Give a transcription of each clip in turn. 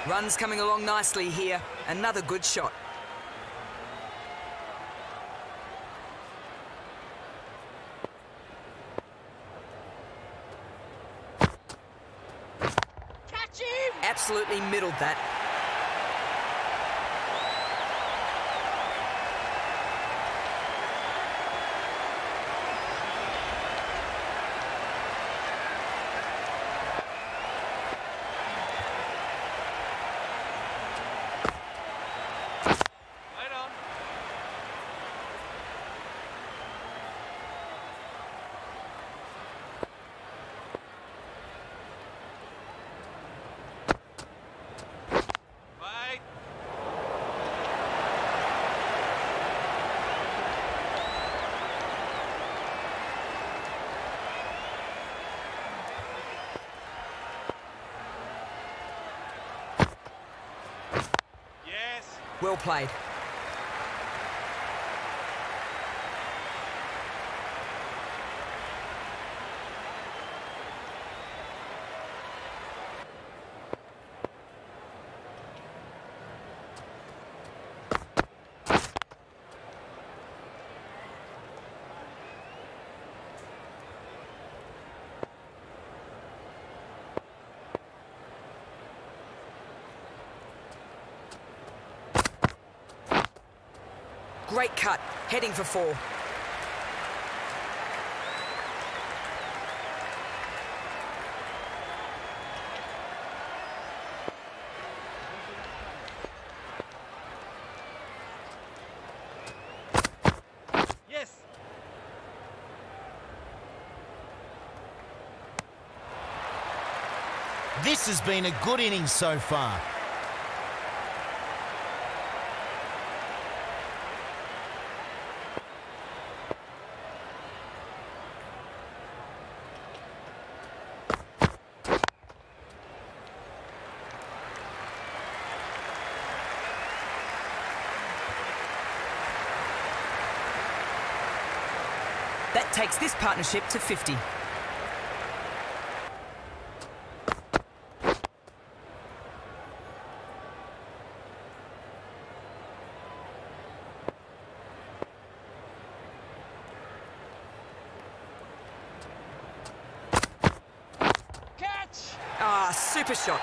Runs coming along nicely here. Another good shot. Catch him! Absolutely middled that. Well played. Great cut, heading for 4. Yes. This has been a good innings so far. That takes this partnership to 50. Catch! Ah, super shot.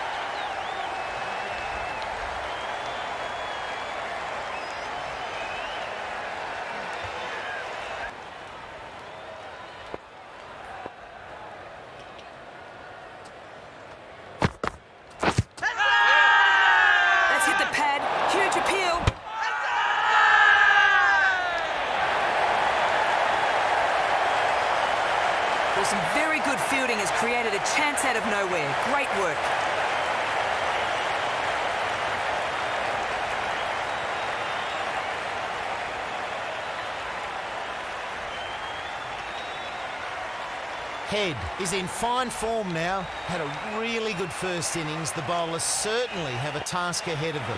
Well, some very good fielding has created a chance out of nowhere. Great work. Head is in fine form now. Had a really good first innings. The bowlers certainly have a task ahead of them.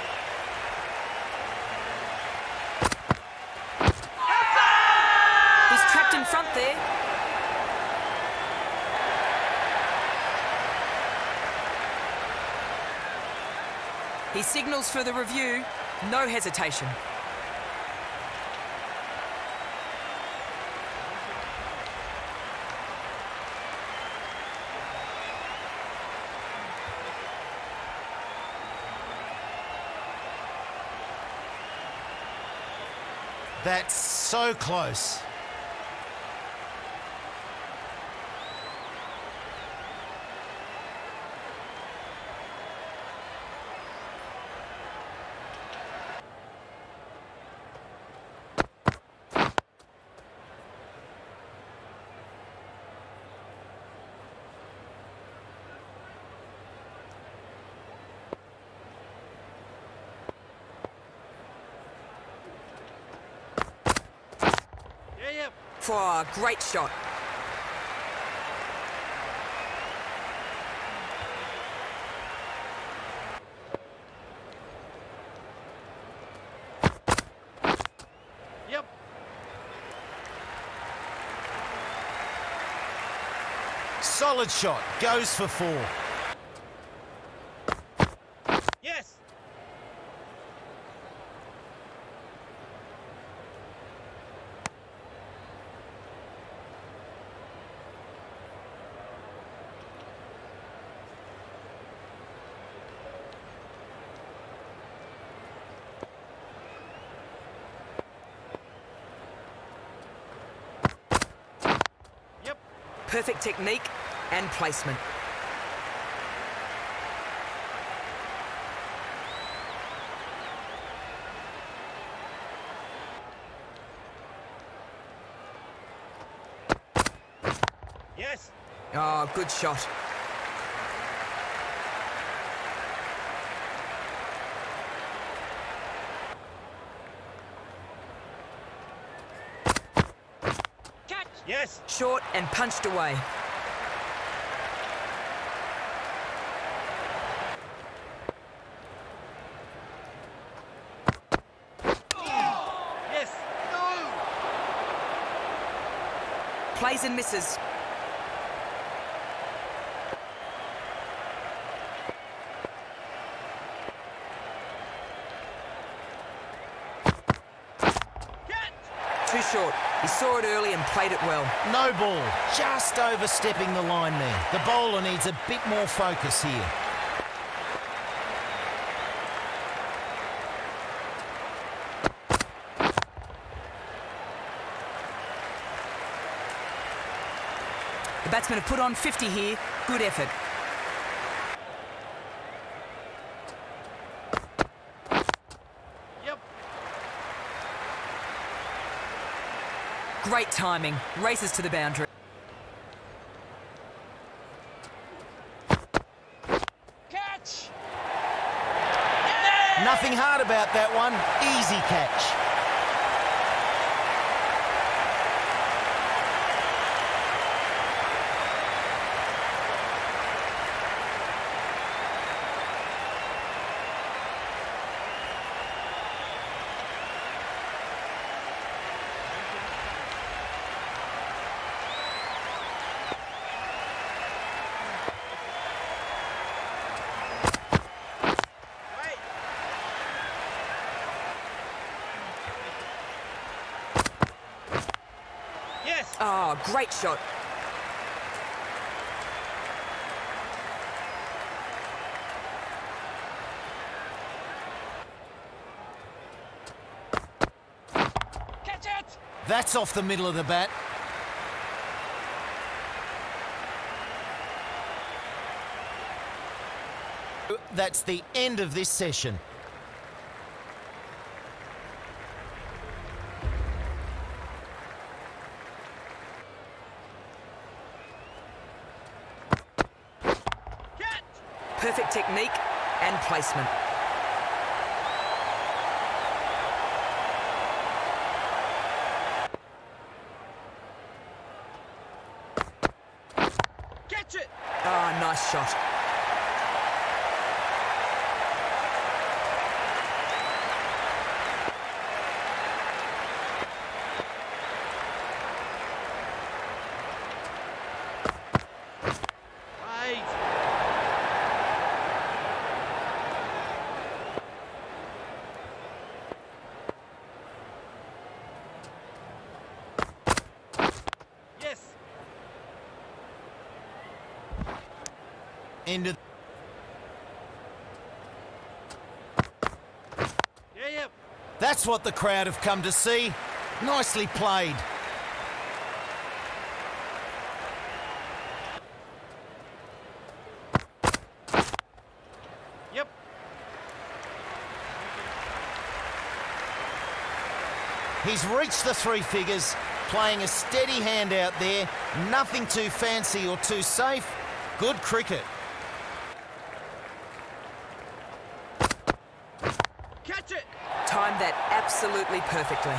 He's trapped in front there. He signals for the review. No hesitation. That's so close. For a great shot. Yep. Solid shot. Goes for 4. Perfect technique and placement. Yes. Oh, good shot. Catch. Yes. Short and punched away. Yes. No. Plays and misses. Too short. He saw it early and played it well. No ball, just overstepping the line there. The bowler needs a bit more focus here. The batsmen have put on 50 here. Good effort. Yep. Great timing. Races to the boundary. Catch. Nothing hard about that one. Easy catch. Wait. Yes. Oh, great shot. Catch it. That's off the middle of the bat. That's the end of this session. Catch. Perfect technique and placement. Catch it. Oh, nice shot. Wait. Yes. End of... Yeah. That's what the crowd have come to see. Nicely played. Yep. He's reached the three figures, playing a steady hand out there. Nothing too fancy or too safe. Good cricket. Catch it. Timed that absolutely perfectly.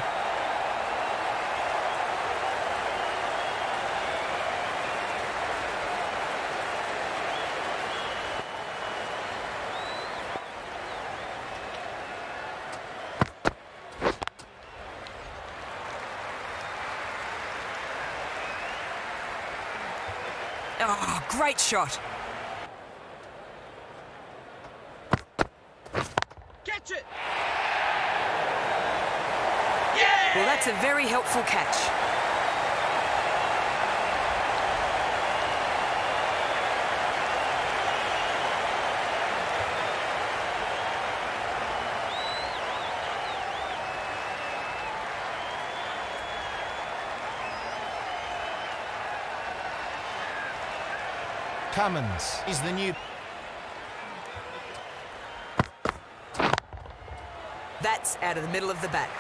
Oh, great shot. Catch it. Well, that's a very helpful catch. Cummins is the new... That's out of the middle of the bat.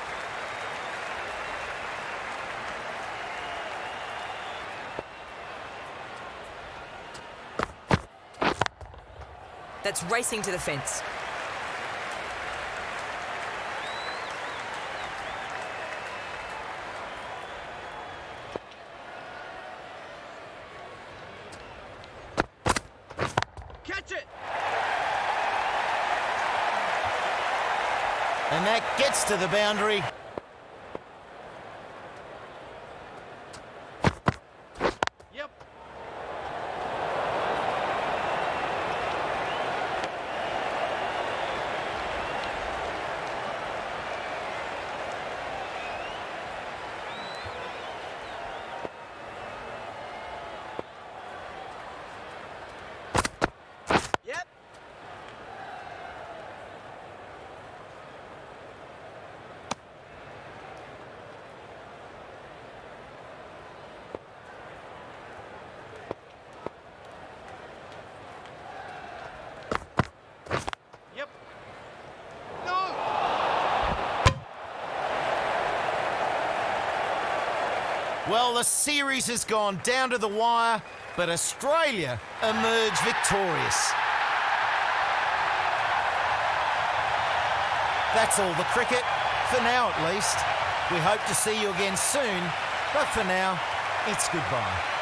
That's racing to the fence. Catch it! And that gets to the boundary. Yep. Yep. Yep. No! Well, the series has gone down to the wire, but Australia emerged victorious. That's all the cricket, for now at least. We hope to see you again soon, but for now, it's goodbye.